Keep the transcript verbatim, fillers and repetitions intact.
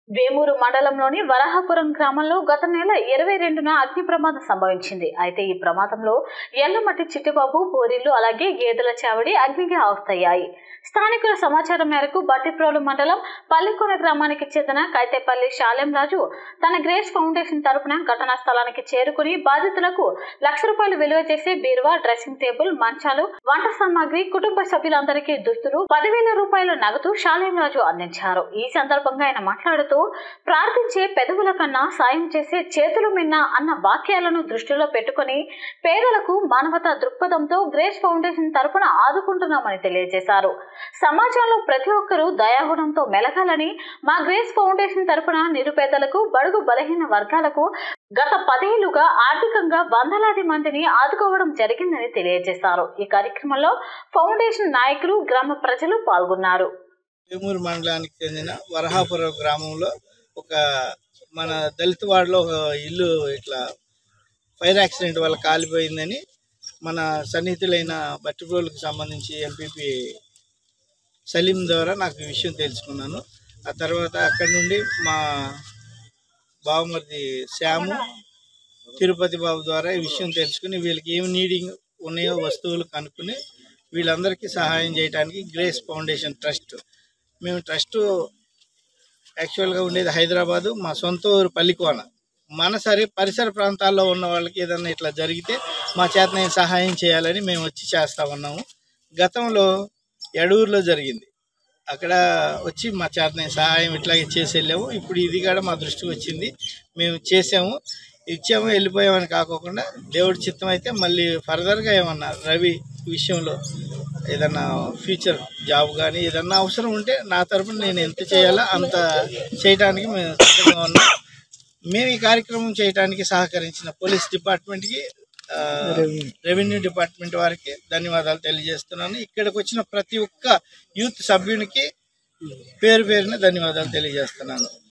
వేమూరు మండలంలోని వరాహపురం గ్రామంలో గత నెల ఇరవై రెండున అగ్ని ప్రమాదం సంభవించింది. అయితే ఈ ప్రమాదంలో ఎల్లమట్టి చిట్టిబాబు బోరిల్లు అలాగే గేదెల చావడి అగ్నికి ఆహుతయ్యాయి. స్థానికుల సమాచారం మేరకు బట్టిప్రోలు మండలం పల్లికొన గ్రామానికి చెందిన కైతేపల్లి శాలెం రాజు తన గ్రేస్ ఫౌండేషన్ తరపున ఘటనా స్థలానికి చేరుకుని బాధితులకు లక్ష రూపాయలు విలువ చేసే బీరువా, డ్రెస్సింగ్ టేబుల్, మంచాలు, వంట సామాగ్రి, కుటుంబ సభ్యులందరికీ దుస్తులు, పదివేల రూపాయల నగదు శాలెం రాజు అందించారు. ఈ సందర్భంగా ఆయన మాట్లాడుతూ ప్రార్థించే పెదవుల కన్నా సాయం చేసే చేతులు మిన్న అన్న వాక్యాలను దృష్టిలో పెట్టుకుని పేదలకు మానవతా దృక్పథంతో గ్రేస్ ఫౌండేషన్ తరపున ఆదుకుంటున్నామని తెలియజేశారు. సమాజంలో ప్రతి ఒక్కరూ దయాగుణంతో మెలగాలని మా గ్రేస్ ఫౌండేషన్ తరపున నిరుపేదలకు, బడుగు బలహీన వర్గాలకు గత పదేళ్లుగా ఆర్థికంగా వందలాది మందిని ఆదుకోవడం జరిగిందని తెలియజేశారు. ఈ కార్యక్రమంలో ఫౌండేషన్ నాయకులు, గ్రామ ప్రజలు పాల్గొన్నారు. వేమూరు మండలానికి చెందిన వరహాపురం గ్రామంలో ఒక మన దళిత వాడలో ఒక ఇల్లు ఇట్లా ఫైర్ యాక్సిడెంట్ వల్ల కాలిపోయిందని మన సన్నిహితులైన బట్టిప్రోలుకు సంబంధించి ఎంపీపీ సలీం ద్వారా నాకు ఈ విషయం తెలుసుకున్నాను. ఆ తర్వాత అక్కడి నుండి మా బావమరిది శ్యాము, తిరుపతి బాబు ద్వారా ఈ విషయం తెలుసుకుని వీళ్ళకి ఏమి నీడింగ్ ఉన్నాయో వస్తువులు కనుక్కుని వీళ్ళందరికీ సహాయం చేయడానికి గ్రేస్ ఫౌండేషన్ ట్రస్ట్, మేము ట్రస్ట్ యాక్చువల్గా ఉండేది హైదరాబాదు, మా సొంత ఊరు పల్లికోన. మన సరే పరిసర ప్రాంతాల్లో ఉన్న వాళ్ళకి ఏదన్నా ఇట్లా జరిగితే మా చేతనైన సహాయం చేయాలని మేము వచ్చి చేస్తూ ఉన్నాము. గతంలో ఎడూరులో జరిగింది, అక్కడ వచ్చి మా చేతనైన సహాయం ఇట్లాగే చేసి వెళ్ళాము. ఇప్పుడు ఇది కూడా మా దృష్టికి వచ్చింది, మేము చేసాము, ఇచ్చాము, వెళ్ళిపోయామని కాకోకుండా దేవుడి చిత్తం అయితే మళ్ళీ ఫర్దర్గా ఏమన్నా రవి విషయంలో ఏదన్నా ఫ్యూచర్ జాబ్ కానీ ఏదన్నా అవసరం ఉంటే నా తరపున నేను ఎంత చేయాలో అంత చేయడానికి మేము సిద్ధంగా ఉన్నాం. మేము ఈ కార్యక్రమం చేయడానికి సహకరించిన పోలీస్ డిపార్ట్మెంట్కి, రెవెన్యూ డిపార్ట్మెంట్ వారికి ధన్యవాదాలు తెలియజేస్తున్నాను. ఇక్కడికి వచ్చిన ప్రతి ఒక్క యూత్ సభ్యునికి పేరు పేరున ధన్యవాదాలు తెలియజేస్తున్నాను.